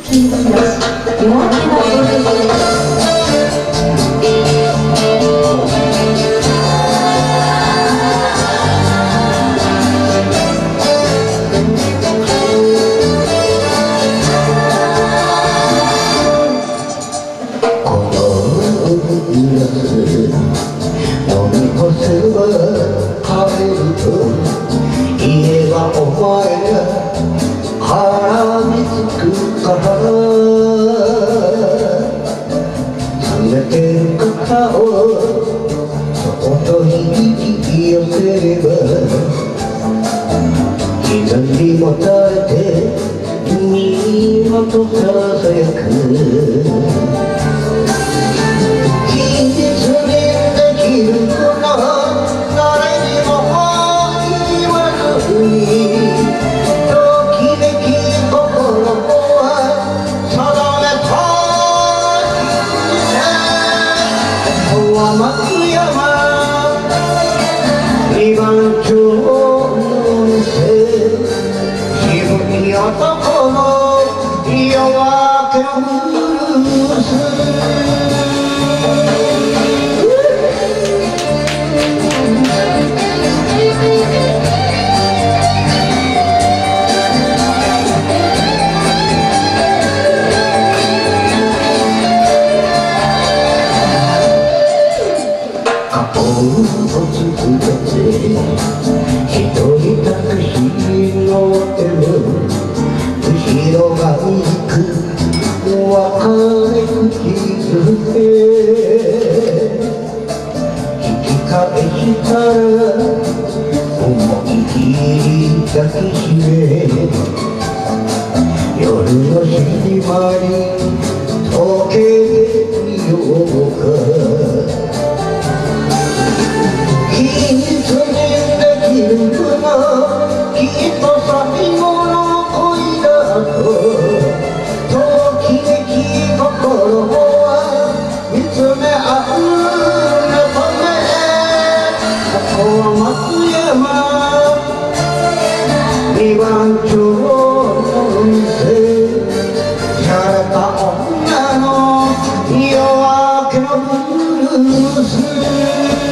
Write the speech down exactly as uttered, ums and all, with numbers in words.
金木の夜明けのブルース。 飲み干せば帰ると言えばお前が絡みつくから冷てる肩をそっと引き寄せれば左もたれて右もとささやく松山二番町の店渋き男の夜明けのブルースをつくれて一人タクシー乗ってる後ろが行く別れ口づけ引き返したら思い切り抱きしめ夜の静まり溶けてみようかきっと最後の恋だとときめき心は見つめ合う中でここは松山二番町の店しゃれた女の夜明けのブルース